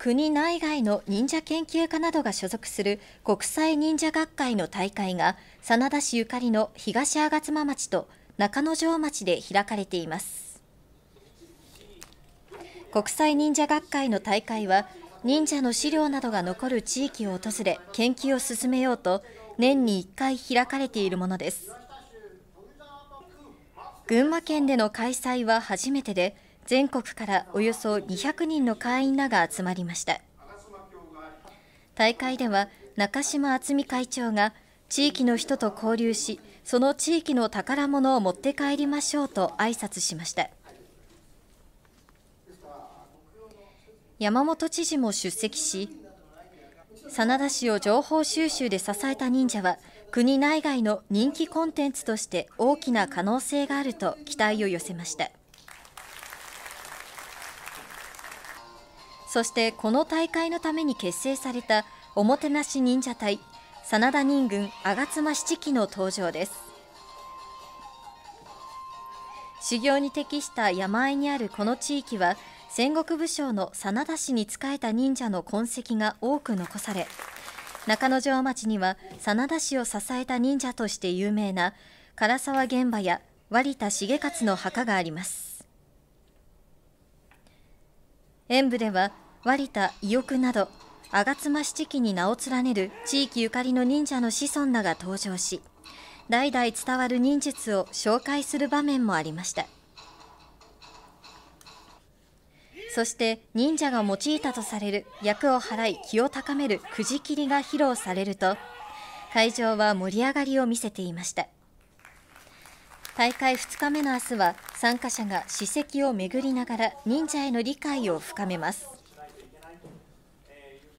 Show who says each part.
Speaker 1: 国内外の忍者研究家などが所属する国際忍者学会の大会が真田市ゆかりの東吾妻町と中之条町で開かれています。国際忍者学会の大会は忍者の資料などが残る地域を訪れ研究を進めようと年に1回開かれているものです。群馬県での開催は初めてで、全国からおよそ200人の会員らが集まりました。大会では中島敦美会長が地域の人と交流し、その地域の宝物を持って帰りましょうと挨拶しました。山本知事も出席し、真田氏を情報収集で支えた忍者は国内外の人気コンテンツとして大きな可能性があると期待を寄せました。そしてこの大会のために結成されたおもてなし忍者隊真田忍軍吾妻七期の登場です。修行に適した山あいにあるこの地域は戦国武将の真田氏に仕えた忍者の痕跡が多く残され、中之条町には真田氏を支えた忍者として有名な唐沢玄馬や割田重勝の墓があります。演舞では割田伊翼など吾妻七期に名を連ねる地域ゆかりの忍者の子孫らが登場し、代々伝わる忍術を紹介する場面もありました。そして忍者が用いたとされる厄を払い気を高めるくじ切りが披露されると、会場は盛り上がりを見せていました。大会2日目の明日は参加者が史跡を巡りながら忍者への理解を深めます。